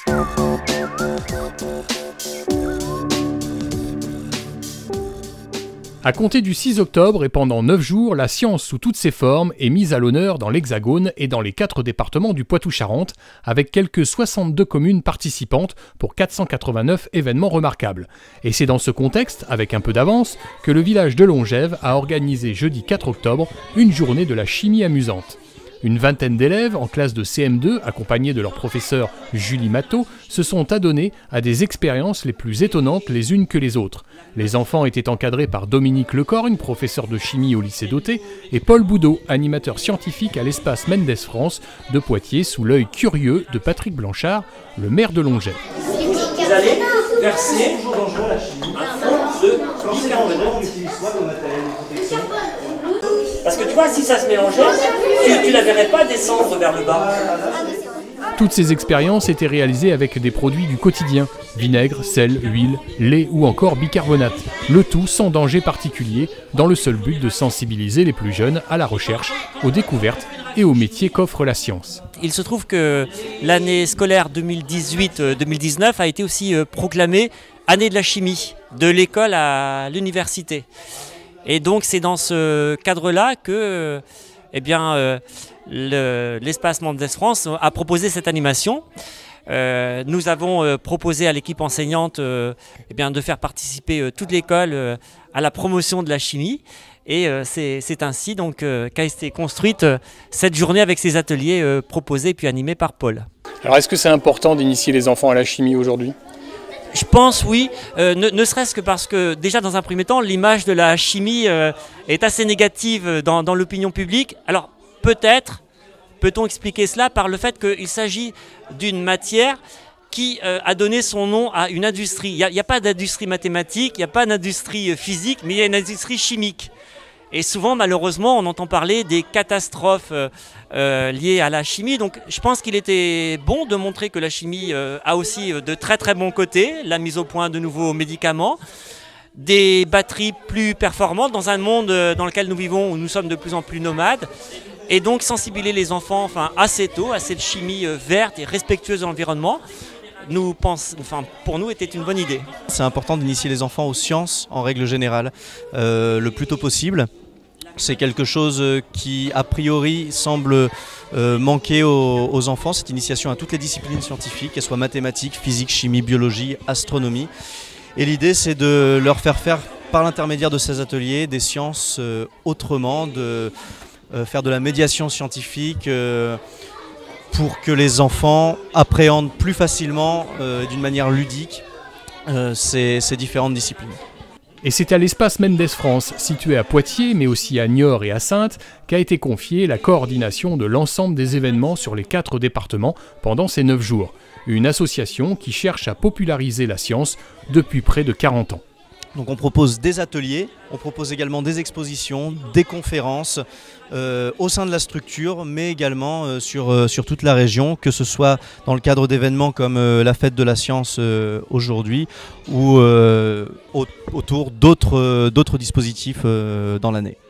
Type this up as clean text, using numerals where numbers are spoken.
À compter du 6 octobre et pendant 9 jours, la science sous toutes ses formes est mise à l'honneur dans l'Hexagone et dans les 4 départements du Poitou-Charentes, avec quelques 62 communes participantes pour 489 événements remarquables. Et c'est dans ce contexte, avec un peu d'avance, que le village de Longève a organisé jeudi 4 octobre une journée de la chimie amusante. Une vingtaine d'élèves en classe de CM2, accompagnés de leur professeur Julie Matteau, se sont adonnés à des expériences les plus étonnantes les unes que les autres. Les enfants étaient encadrés par Dominique Lecorgne, professeur de chimie au lycée d'Autey, et Paul Boudot, animateur scientifique à l'espace Mendes France de Poitiers, sous l'œil curieux de Patrick Blanchard, le maire de Longève. Vous allez verser un fond de bicarbonate. Parce que tu vois, si ça se mélangeait, tu ne la verrais pas descendre vers le bas. Toutes ces expériences étaient réalisées avec des produits du quotidien, vinaigre, sel, huile, lait ou encore bicarbonate. Le tout sans danger particulier, dans le seul but de sensibiliser les plus jeunes à la recherche, aux découvertes et aux métiers qu'offre la science. Il se trouve que l'année scolaire 2018-2019 a été aussi proclamée année de la chimie, de l'école à l'université. Et donc c'est dans ce cadre-là que l'espace Mendes France a proposé cette animation. Nous avons proposé à l'équipe enseignante de faire participer toute l'école à la promotion de la chimie. Et c'est ainsi donc qu'a été construite cette journée avec ces ateliers proposés puis animés par Paul. Alors est-ce que c'est important d'initier les enfants à la chimie aujourd'hui ? Je pense oui, ne serait-ce que parce que déjà dans un premier temps, l'image de la chimie est assez négative dans l'opinion publique. Alors peut-on expliquer cela par le fait qu'il s'agit d'une matière qui a donné son nom à une industrie. Il n'y a pas d'industrie mathématique, il n'y a pas d'industrie physique, mais il y a une industrie chimique. Et souvent, malheureusement, on entend parler des catastrophes liées à la chimie. Donc, je pense qu'il était bon de montrer que la chimie a aussi de très très bons côtés. La mise au point de nouveaux médicaments, des batteries plus performantes dans un monde dans lequel nous vivons où nous sommes de plus en plus nomades. Et donc, sensibiliser les enfants assez tôt à cette chimie verte et respectueuse de l'environnement. Pour nous, était une bonne idée. C'est important d'initier les enfants aux sciences en règle générale, le plus tôt possible. C'est quelque chose qui, a priori, semble manquer aux enfants, cette initiation à toutes les disciplines scientifiques, qu'elles soient mathématiques, physique, chimie, biologie, astronomie. Et l'idée, c'est de leur faire faire, par l'intermédiaire de ces ateliers, des sciences autrement, de faire de la médiation scientifique, pour que les enfants appréhendent plus facilement, d'une manière ludique, ces différentes disciplines. Et c'est à l'espace Mendes France, situé à Poitiers, mais aussi à Niort et à Saintes, qu'a été confiée la coordination de l'ensemble des événements sur les 4 départements pendant ces 9 jours. Une association qui cherche à populariser la science depuis près de 40 ans. Donc on propose des ateliers, on propose également des expositions, des conférences au sein de la structure, mais également sur toute la région, que ce soit dans le cadre d'événements comme la fête de la science aujourd'hui ou autour d'autres dispositifs dans l'année.